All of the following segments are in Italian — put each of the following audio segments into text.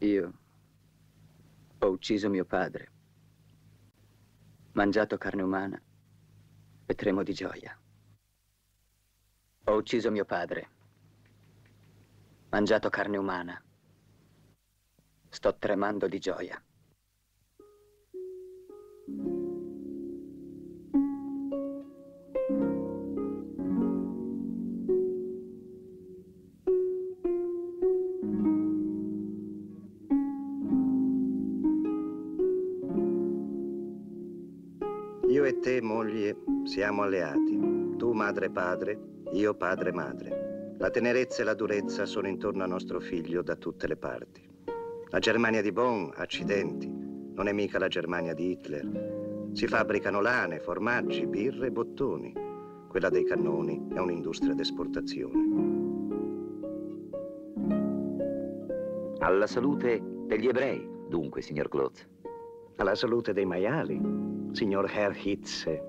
Io ho ucciso mio padre, mangiato carne umana e tremo di gioia. Ho ucciso mio padre, mangiato carne umana, sto tremando di gioia. Io e te, moglie, siamo alleati. Tu madre padre, io padre madre. La tenerezza e la durezza sono intorno a nostro figlio da tutte le parti. La Germania di Bonn, accidenti, non è mica la Germania di Hitler. Si fabbricano lane, formaggi, birre e bottoni. Quella dei cannoni è un'industria d'esportazione. Alla salute degli ebrei, dunque, signor Klotz. Alla salute dei maiali, signor Herr Hitze.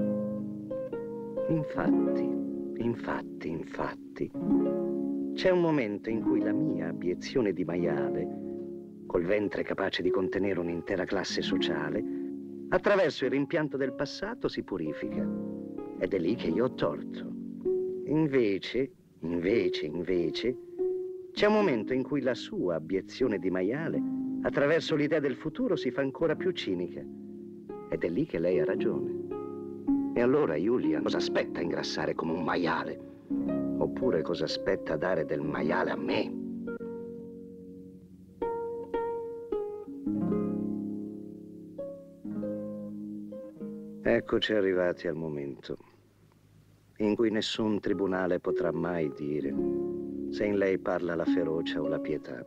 Infatti, c'è un momento in cui la mia abiezione di maiale, col ventre capace di contenere un'intera classe sociale, attraverso il rimpianto del passato si purifica. Ed è lì che io ho torto. Invece, c'è un momento in cui la sua abiezione di maiale, attraverso l'idea del futuro, si fa ancora più cinica. Ed è lì che lei ha ragione. E allora, Julia, cosa aspetta a ingrassare come un maiale? Oppure cosa aspetta a dare del maiale a me? Eccoci arrivati al momento in cui nessun tribunale potrà mai dire se in lei parla la ferocia o la pietà.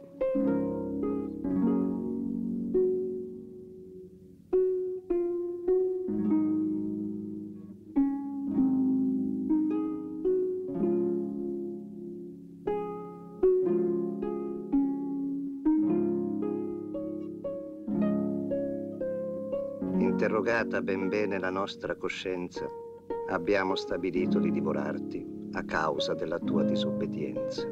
Interrogata ben bene la nostra coscienza, abbiamo stabilito di divorarti a causa della tua disobbedienza.